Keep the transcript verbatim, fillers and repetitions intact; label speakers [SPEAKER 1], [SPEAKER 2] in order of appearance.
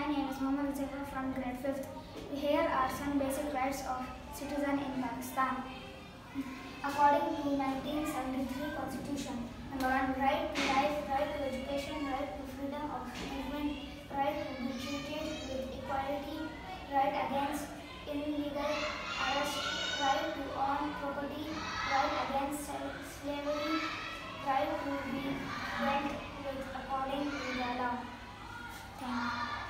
[SPEAKER 1] My name is Mohammed Zafar from grade fifth. Here are some basic rights of citizen in Pakistan. According to nineteen seventy-three Constitution, number one, right to life, right to education, right to freedom of movement, right to be treated with equality, right against illegal arrest, right to own property, right against slavery, right to be dealt with according to the law. Thank you.